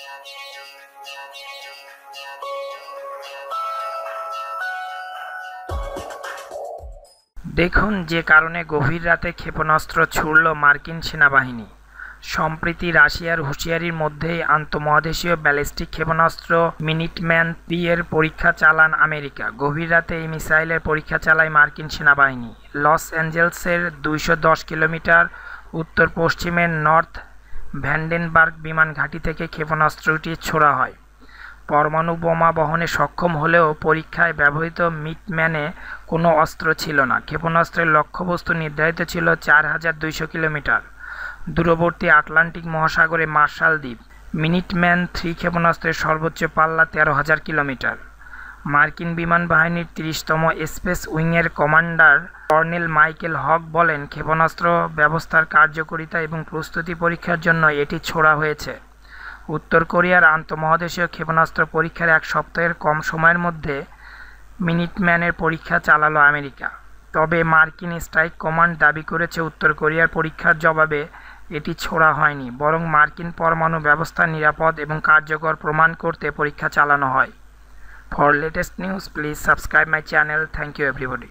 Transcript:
দেখুন যে কারণে গভীর রাতে ক্ষেপণাস্ত্র ছুড়ল মার্কিন সেনাবাহিনী। সম্প্রতি রাশিয়ার হুঁশিয়ারির মধ্যেই আন্তঃমহাদেশীয় ব্যালিস্টিক ক্ষেপণাস্ত্র মিনিটম্যান-3 এর পরীক্ষা চালান আমেরিকা। গভীর রাতে এই মিসাইলের পরীক্ষা চালায় মার্কিন সেনাবাহিনী। লস অ্যাঞ্জেলেসের 210 কিলোমিটার উত্তর পশ্চিমের নর্থ ভ্যান্ডেনবার্গ বিমান ঘাঁটি থেকে ক্ষেপণাস্ত্রটি ছোড়া হয়। পরমাণু বোমা বহনে সক্ষম হলেও পরীক্ষায় ব্যবহৃত মিনিটম্যানে কোনো অস্ত্র ছিল না। ক্ষেপণাস্ত্রের লক্ষ্যবস্তু নির্ধারিত ছিল 4200 কিলোমিটার দূরবর্তী আটলান্টিক মহাসাগরে মার্শাল দ্বীপ। মিনিটম্যান-3 ক্ষেপণাস্ত্রের সর্বোচ্চ পাল্লা 13,000 কিলোমিটার। মার্কিন বিমান বাহিনীর 30তম স্পেস উইংয়ের কমান্ডার কর্নেল মাইকেল হক বলেন, ক্ষেপণাস্ত্র ব্যবস্থার কার্যকারিতা এবং প্রস্তুতি পরীক্ষার জন্য এটি ছোড়া হয়েছে। উত্তর কোরিয়ার আন্তঃমহাদেশীয় ক্ষেপণাস্ত্র পরীক্ষার এক সপ্তাহের কম সময়ের মধ্যে মিনিটম্যানের পরীক্ষা চালালো আমেরিকা। তবে মার্কিন স্ট্রাইক কমান্ড দাবি করেছে, উত্তর কোরিয়ার পরীক্ষার জবাবে এটি ছোড়া হয়নি, বরং মার্কিন পরমাণু ব্যবস্থা নিরাপদ এবং কার্যকর প্রমাণ করতে পরীক্ষা চালানো হয়। For latest news please subscribe my channel. Thank you everybody.